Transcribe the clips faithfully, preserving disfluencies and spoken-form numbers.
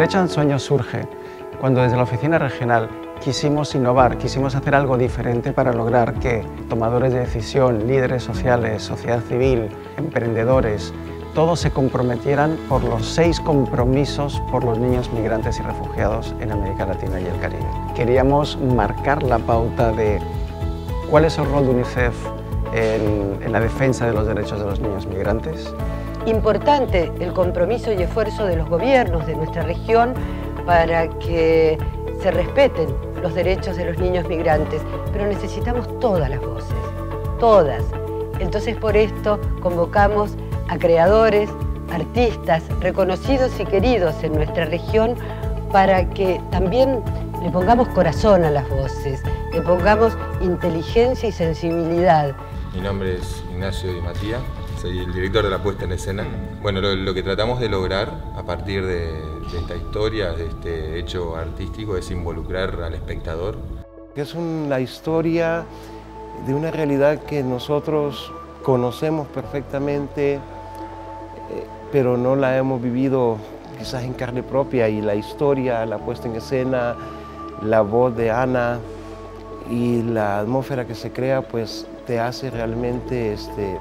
derecho al sueño surge cuando desde la oficina regional quisimos innovar, quisimos hacer algo diferente para lograr que tomadores de decisión, líderes sociales, sociedad civil, emprendedores, todos se comprometieran por los seis compromisos por los niños migrantes y refugiados en América Latina y el Caribe. Queríamos marcar la pauta de cuál es el rol de UNICEF en, en la defensa de los derechos de los niños migrantes. Importante el compromiso y esfuerzo de los gobiernos de nuestra región para que se respeten los derechos de los niños migrantes, pero necesitamos todas las voces, todas. Entonces por esto convocamos a creadores, artistas reconocidos y queridos en nuestra región para que también le pongamos corazón a las voces, le pongamos inteligencia y sensibilidad. Mi nombre es Ignacio Di Mattía, soy el director de la puesta en escena. Bueno, lo, lo que tratamos de lograr a partir de, de esta historia, de este hecho artístico, es involucrar al espectador. Es una, la historia de una realidad que nosotros conocemos perfectamente, eh, pero no la hemos vivido quizás en carne propia, y la historia, la puesta en escena, la voz de Ana y la atmósfera que se crea, pues te hace realmente este,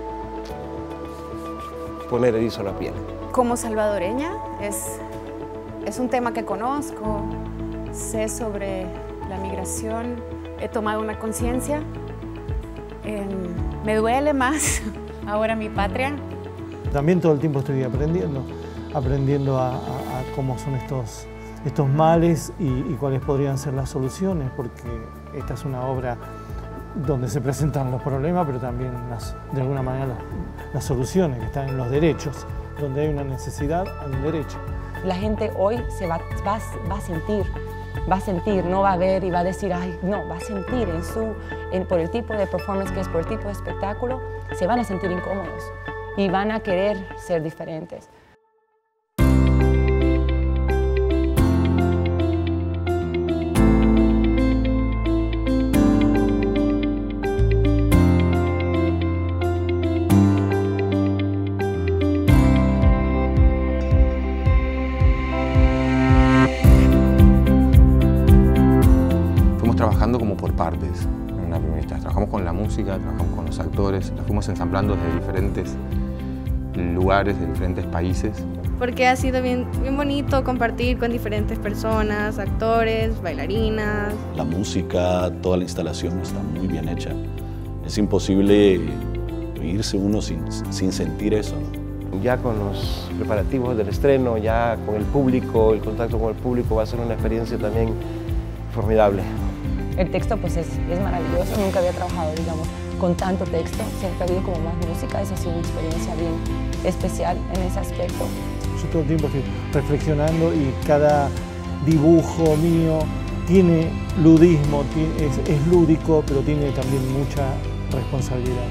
poner erizo a la piel. Como salvadoreña, es, es un tema que conozco, sé sobre la migración, he tomado una conciencia, eh, me duele más ahora mi patria. También todo el tiempo estoy aprendiendo, aprendiendo a, a, a cómo son estos, estos males y, y cuáles podrían ser las soluciones, porque esta es una obra donde se presentan los problemas, pero también las, de alguna manera las, las soluciones que están en los derechos. Donde hay una necesidad, hay un derecho. La gente hoy se va, va, va a sentir, va a sentir, no va a ver y va a decir, ay, no, va a sentir en su, en, por el tipo de performance que es, por el tipo de espectáculo, se van a sentir incómodos y van a querer ser diferentes. Trabajando como por partes en una primera instancia. Trabajamos con la música, trabajamos con los actores, la fuimos ensamblando desde diferentes lugares, de diferentes países. Porque ha sido bien, bien bonito compartir con diferentes personas, actores, bailarinas. La música, toda la instalación está muy bien hecha. Es imposible irse uno sin, sin sentir eso, ¿no? Ya con los preparativos del estreno, ya con el público, el contacto con el público va a ser una experiencia también formidable. El texto pues es, es maravilloso, nunca había trabajado, digamos, con tanto texto, siempre ha habido como más música, esa ha sido una experiencia bien especial en ese aspecto. Yo todo el tiempo estoy reflexionando y cada dibujo mío tiene ludismo, tiene, es, es lúdico, pero tiene también mucha responsabilidad.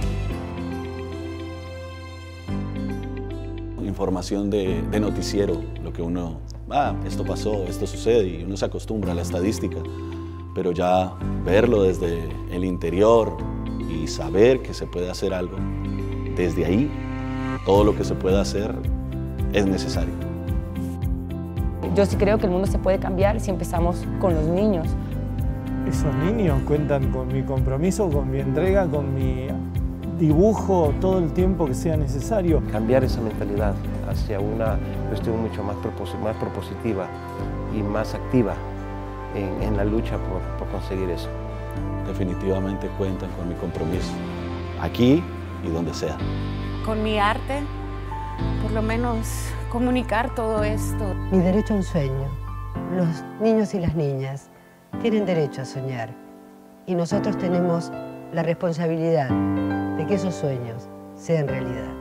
Información de, de noticiero, lo que uno, ah, esto pasó, esto sucede, y uno se acostumbra a la estadística. Pero ya verlo desde el interior y saber que se puede hacer algo, desde ahí, todo lo que se puede hacer es necesario. Yo sí creo que el mundo se puede cambiar si empezamos con los niños. Esos niños cuentan con mi compromiso, con mi entrega, con mi dibujo todo el tiempo que sea necesario. Cambiar esa mentalidad hacia una cuestión mucho más, propos más propositiva y más activa En, en la lucha por, por conseguir eso. Definitivamente cuentan con mi compromiso, aquí y donde sea. Con mi arte, por lo menos comunicar todo esto. Mi derecho a un sueño. Los niños y las niñas tienen derecho a soñar y nosotros tenemos la responsabilidad de que esos sueños sean realidad.